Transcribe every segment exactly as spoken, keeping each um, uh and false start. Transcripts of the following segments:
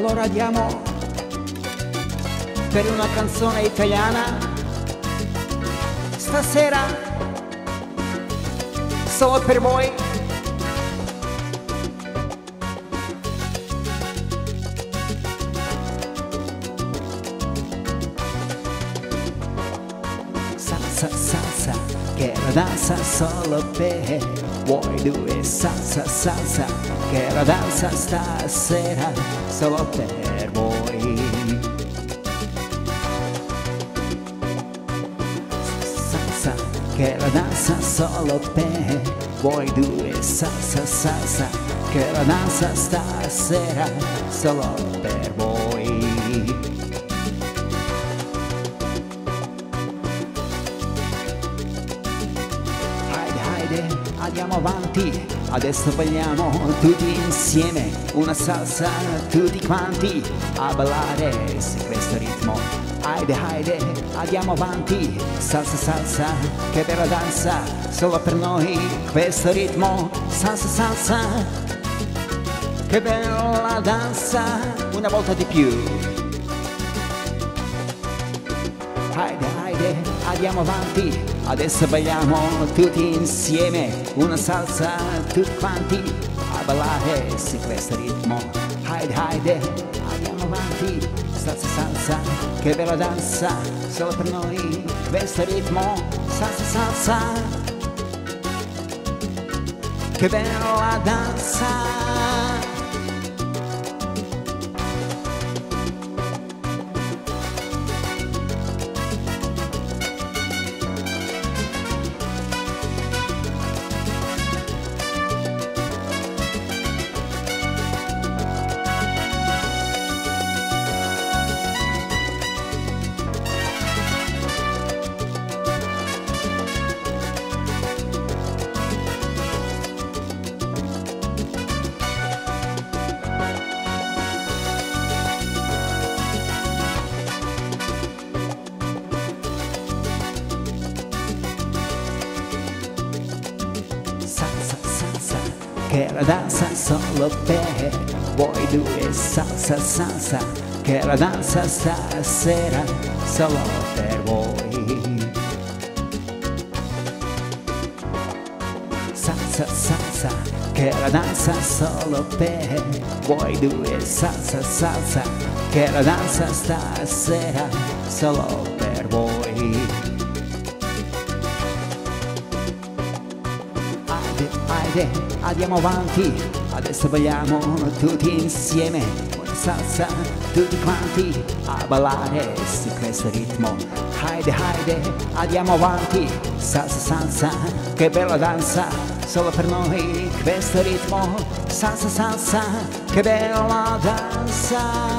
allora andiamo per una canzone italiana stasera, solo per voi. Salsa, salsa, che la danza solo per voi due. Salsa, salsa, che la danza stasera solo per voi. Salsa, che la danza solo per voi due. Salsa, salsa, che la danza stasera solo per voi. Andiamo avanti, adesso balliamo tutti insieme una salsa, tutti quanti a ballare su questo ritmo. Haide, haide, andiamo avanti, salsa, salsa, che bella danza, solo per noi questo ritmo. Salsa, salsa, che bella danza, una volta di più. Haide, haide, andiamo avanti, adesso balliamo tutti insieme una salsa, tutti quanti a ballare su questo ritmo. Haide, haide, andiamo avanti, salsa, salsa, che bella danza, solo per noi questo ritmo. Salsa, salsa, che bella danza. Che la danza solo per voi due. Salsa, salsa, che la danza stasera solo per voi. Salsa, salsa, che la danza solo per voi due. Salsa, salsa, che la danza stasera solo per voi. Haide, andiamo avanti, adesso balliamo tutti insieme una salsa, tutti quanti a ballare su questo ritmo. Haide, haide, andiamo avanti, salsa, salsa, che bella danza, solo per noi questo ritmo. Salsa, salsa, che bella danza.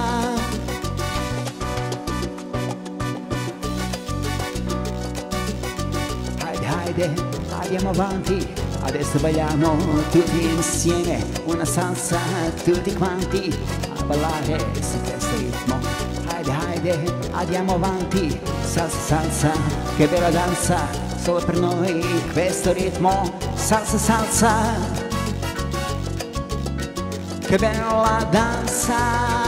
Haide, haide, andiamo avanti, adesso balliamo tutti insieme una salsa, tutti quanti a ballare su questo ritmo. Haide, haide, andiamo avanti, salsa, salsa, che bella danza, solo per noi questo ritmo. Salsa, salsa, che bella danza.